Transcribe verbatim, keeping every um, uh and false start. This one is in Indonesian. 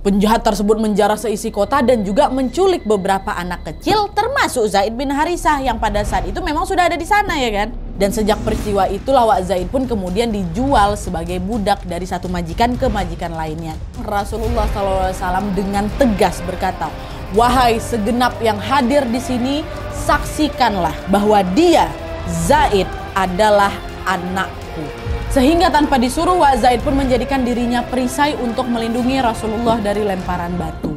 Penjahat tersebut menjarah seisi kota dan juga menculik beberapa anak kecil termasuk Zaid bin Harisah yang pada saat itu memang sudah ada di sana ya kan. Dan sejak peristiwa itulah Wak Zaid pun kemudian dijual sebagai budak dari satu majikan ke majikan lainnya. Rasulullah shallallahu alaihi wasallam dengan tegas berkata, "Wahai segenap yang hadir di sini, saksikanlah bahwa dia, Zaid, adalah anakku." Sehingga tanpa disuruh, Wak Zaid pun menjadikan dirinya perisai untuk melindungi Rasulullah dari lemparan batu.